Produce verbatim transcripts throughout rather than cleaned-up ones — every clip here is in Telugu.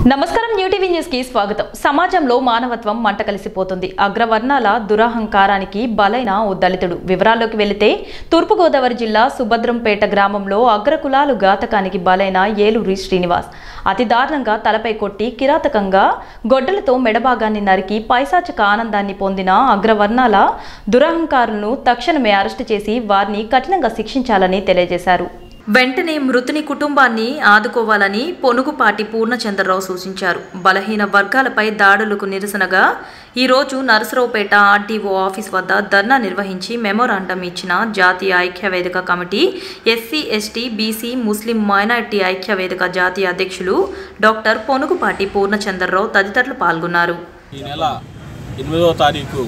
నమస్కారం న్యూ టీవీ న్యూస్ కి స్వాగతం. సమాజంలో మానవత్వం మంట కలిసిపోతుంది. అగ్రవర్ణాల దురహంకారానికి బలైన ఓ దళితుడు. వివరాల్లోకి వెళితే తూర్పుగోదావరి జిల్లా సుభద్రంపేట గ్రామంలో అగ్రకులాలు ఘాతకానికి బలైన ఏలూరి శ్రీనివాస్ అతి దారుణంగా తలపై కొట్టి కిరాతకంగా గొడ్డలతో మెడభాగాన్ని నరికి పైశాచిక ఆనందాన్ని పొందిన అగ్రవర్ణాల దురహంకారులను తక్షణమే అరెస్టు చేసి వారిని కఠినంగా శిక్షించాలని తెలియజేశారు. వెంటనే మృతుని కుటుంబాన్ని ఆదుకోవాలని పొనుగుపాటి పూర్ణచంద్రరావు సూచించారు. బలహీన వర్గాలపై దాడులకు నిరసనగా ఈరోజు నరసరావుపేట ఆర్డీఓ ఆఫీస్ వద్ద ధర్నా నిర్వహించి మెమోరాండం ఇచ్చిన జాతీయ ఐక్యవేదిక కమిటీ, ఎస్సీ ఎస్టీ బీసీ ముస్లిం మైనారిటీ ఐక్యవేదిక జాతీయ అధ్యక్షులు డాక్టర్ పొనుగుపాటి పూర్ణచంద్రరావు తదితరులు పాల్గొన్నారు. ఈ నెల ఎనిమిదవ తారీఖు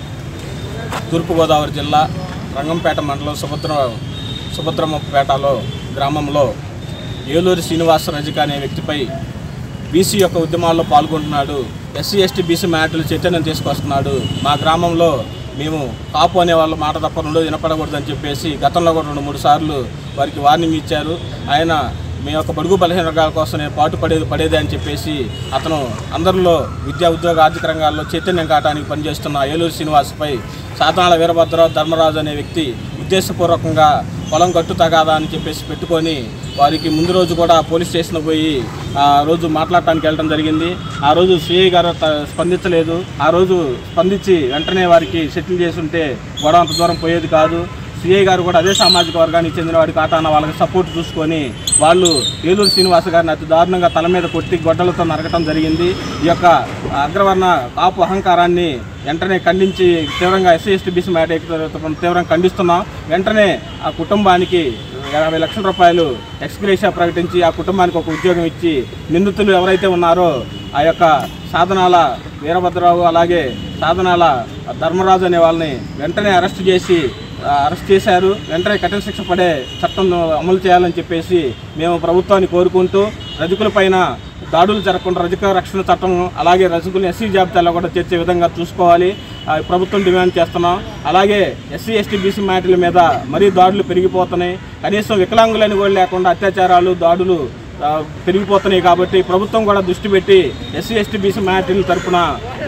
తూర్పుగోదావరి జిల్లా రంగంపేట మండలం సుభద్ర సుభద్రమ్మపేటలో గ్రామంలో ఏలూరి శ్రీనివాస రజిక అనే వ్యక్తిపై బీసీ యొక్క ఉద్యమాల్లో పాల్గొంటున్నాడు. ఎస్సీ ఎస్టీ బీసీ మ్యాటర్లు చైతన్యం తీసుకొస్తున్నాడు. మా గ్రామంలో మేము కాపు అనే వాళ్ళ మాట తప్ప రెండో వినపడకూడదని చెప్పేసి గతంలో కూడా రెండు మూడు సార్లు వారికి వార్నింగ్ ఇచ్చారు. ఆయన మీ యొక్క బడుగు బలహీన వర్గాల కోసం నేను పాటు పడేది పడేది అని చెప్పేసి అతను అందరిలో విద్యా ఉద్యోగ ఆర్థిక రంగాల్లో చైతన్యం కావడానికి పనిచేస్తున్న ఏలూరు శ్రీనివాస్పై సాధనాల వీరభద్రరావు ధర్మరాజు అనే వ్యక్తి ఉద్దేశపూర్వకంగా పొలం కట్టు తగాదా అని చెప్పేసి పెట్టుకొని వారికి ముందు రోజు కూడా పోలీస్ స్టేషన్కి పోయి ఆ రోజు మాట్లాడటానికి వెళ్ళడం జరిగింది. ఆ రోజు సిఐ గారు స్పందించలేదు. ఆ రోజు స్పందించి వెంటనే వారికి సెటిల్ చేసి ఉంటే గొడవ అంత దూరం పోయేది కాదు. సిఐ గారు కూడా అదే సామాజిక వర్గానికి చెందిన వాడి కాటాన వాళ్ళకి సపోర్ట్ చూసుకొని వాళ్ళు ఏలూరు శ్రీనివాస గారిని అతి దారుణంగా తల మీద కొట్టి గొడ్డలతో నరకటం జరిగింది. ఈ యొక్క అగ్రవర్ణ కాపు అహంకారాన్ని వెంటనే ఖండించి తీవ్రంగా ఎస్సీ ఎస్టీ బీసీ మ్యాటర్ తీవ్రంగా ఖండిస్తున్నాం. వెంటనే ఆ కుటుంబానికి యాభై లక్షల రూపాయలు ఎక్స్గ్రేషియా ప్రకటించి ఆ కుటుంబానికి ఒక ఉద్యోగం ఇచ్చి నిందితులు ఎవరైతే ఉన్నారో ఆ యొక్క సాధనాల వీరభద్రరావు అలాగే సాధనాల ధర్మరాజు అనే వాళ్ళని వెంటనే అరెస్ట్ చేసి అరెస్ట్ చేశారు. వెంటనే కఠిన శిక్ష పడే చట్టం అమలు చేయాలని చెప్పేసి మేము ప్రభుత్వాన్ని కోరుకుంటూ రజకుల పైన దాడులు జరగకుండా రజక రక్షణ చట్టం అలాగే రజకులను ఎస్సీ జాబితాలో కూడా చేర్చే విధంగా చూసుకోవాలి ప్రభుత్వం డిమాండ్ చేస్తున్నాం. అలాగే ఎస్సీ ఎస్టీ బీసీ మ్యాటర్ల మీద మరీ దాడులు పెరిగిపోతున్నాయి. కనీసం వికలాంగులని కూడా లేకుండా అత్యాచారాలు దాడులు పెరిగిపోతున్నాయి. కాబట్టి ప్రభుత్వం కూడా దృష్టి పెట్టి ఎస్సీ ఎస్టీ బీసీ మైనారిటీల తరఫున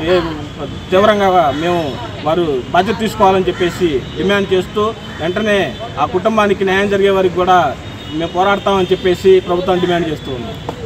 తీవ్రంగా మేము వారు బాధ్యత తీసుకోవాలని చెప్పేసి డిమాండ్ చేస్తూ వెంటనే ఆ కుటుంబానికి న్యాయం జరిగే వరకు కూడా మేము పోరాడతామని చెప్పేసి ప్రభుత్వం డిమాండ్ చేస్తూ ఉన్నాం.